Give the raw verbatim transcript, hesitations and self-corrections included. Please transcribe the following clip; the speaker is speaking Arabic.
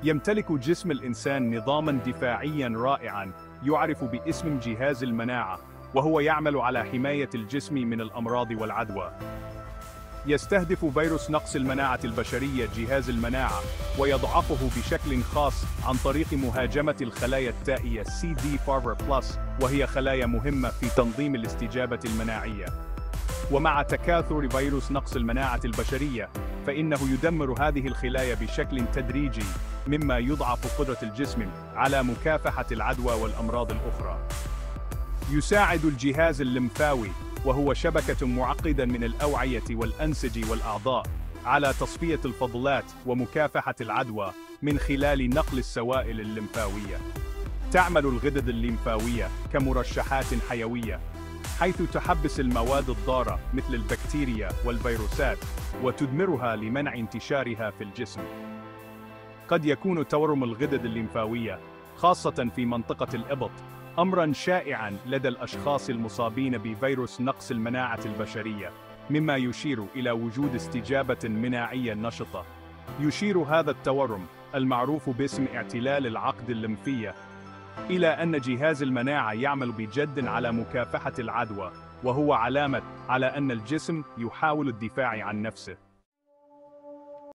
يمتلك جسم الإنسان نظاماً دفاعياً رائعاً يعرف باسم جهاز المناعة، وهو يعمل على حماية الجسم من الأمراض والعدوى. يستهدف فيروس نقص المناعة البشرية جهاز المناعة، ويضعفه بشكل خاص عن طريق مهاجمة الخلايا التائية سي دي أربعة بلس، وهي خلايا مهمة في تنظيم الاستجابة المناعية. ومع تكاثر فيروس نقص المناعة البشرية، فإنه يدمر هذه الخلايا بشكل تدريجي، مما يضعف قدرة الجسم على مكافحة العدوى والأمراض الأخرى. يساعد الجهاز الليمفاوي، وهو شبكة معقدة من الأوعية والأنسجة والأعضاء، على تصفية الفضلات ومكافحة العدوى من خلال نقل السوائل الليمفاوية. تعمل الغدد الليمفاوية كمرشحات حيوية، حيث تحبس المواد الضارة مثل البكتيريا والفيروسات وتدمرها لمنع انتشارها في الجسم. قد يكون تورم الغدد الليمفاوية، خاصة في منطقة الإبط، أمراً شائعاً لدى الأشخاص المصابين بفيروس نقص المناعة البشرية، مما يشير إلى وجود استجابة مناعية نشطة. يشير هذا التورم، المعروف باسم اعتلال العقد الليمفية، إلى أن جهاز المناعة يعمل بجد على مكافحة العدوى، وهو علامة على أن الجسم يحاول الدفاع عن نفسه.